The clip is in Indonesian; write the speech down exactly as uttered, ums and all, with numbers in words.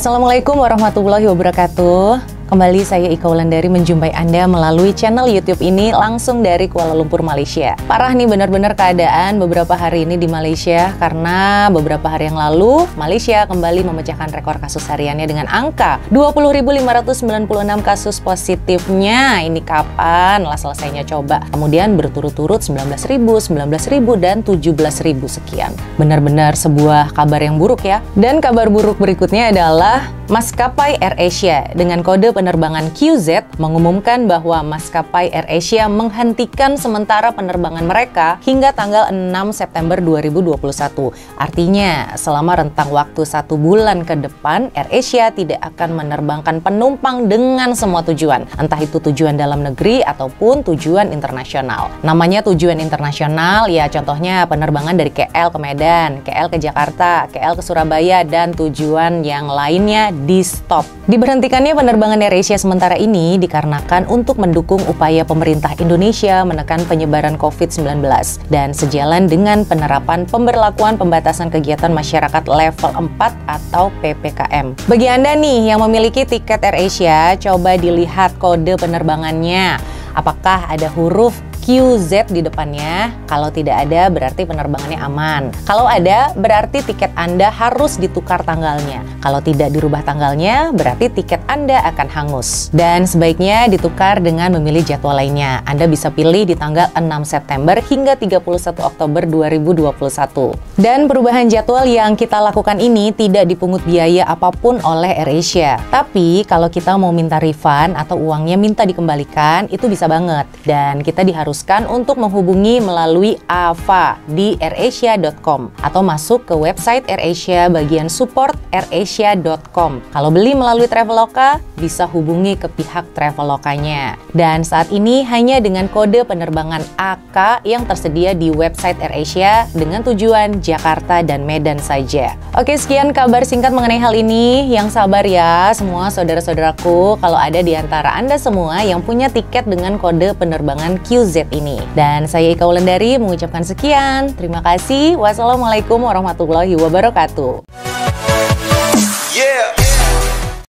Assalamualaikum warahmatullahi wabarakatuh. Kembali saya Ika Wulandari menjumpai Anda melalui channel YouTube ini langsung dari Kuala Lumpur, Malaysia. Parah nih benar-benar keadaan beberapa hari ini di Malaysia karena beberapa hari yang lalu Malaysia kembali memecahkan rekor kasus hariannya dengan angka dua puluh ribu lima ratus sembilan puluh enam kasus positifnya. Ini kapan lah selesainya coba? Kemudian berturut-turut sembilan belas ribu, sembilan belas ribu, dan tujuh belas ribu sekian. Benar-benar sebuah kabar yang buruk ya. Dan kabar buruk berikutnya adalah maskapai AirAsia dengan kode penerbangan Q Z mengumumkan bahwa maskapai AirAsia menghentikan sementara penerbangan mereka hingga tanggal enam September dua ribu dua puluh satu. Artinya, selama rentang waktu satu bulan ke depan, AirAsia tidak akan menerbangkan penumpang dengan semua tujuan, entah itu tujuan dalam negeri ataupun tujuan internasional. Namanya tujuan internasional, ya contohnya penerbangan dari K L ke Medan, K L ke Jakarta, K L ke Surabaya, dan tujuan yang lainnya di stop. Diberhentikannya penerbangan AirAsia sementara ini dikarenakan untuk mendukung upaya pemerintah Indonesia menekan penyebaran COVID sembilan belas dan sejalan dengan penerapan pemberlakuan pembatasan kegiatan masyarakat level empat atau P P K M. Bagi Anda nih yang memiliki tiket AirAsia, coba dilihat kode penerbangannya. Apakah ada huruf Q Z di depannya? Kalau tidak ada, berarti penerbangannya aman. Kalau ada, berarti tiket Anda harus ditukar tanggalnya. Kalau tidak dirubah tanggalnya, berarti tiket Anda akan hangus. Dan sebaiknya ditukar dengan memilih jadwal lainnya. Anda bisa pilih di tanggal enam September hingga tiga puluh satu Oktober dua ribu dua puluh satu. Dan perubahan jadwal yang kita lakukan ini tidak dipungut biaya apapun oleh AirAsia. Tapi kalau kita mau minta refund atau uangnya minta dikembalikan, itu bisa banget. Dan kita diharuskan untuk menghubungi melalui A V A di airasia dot com atau masuk ke website AirAsia bagian support airasia dot com. Kalau beli melalui Traveloka, bisa hubungi ke pihak Travelokanya. Dan saat ini hanya dengan kode penerbangan A K yang tersedia di website AirAsia dengan tujuan Jakarta dan Medan saja. Oke, sekian kabar singkat mengenai hal ini. Yang sabar ya semua saudara-saudaraku, kalau ada di antara Anda semua yang punya tiket dengan kode penerbangan Q Z ini. Dan saya Ika Wulandari mengucapkan sekian. Terima kasih. Wassalamualaikum warahmatullahi wabarakatuh. Yeah.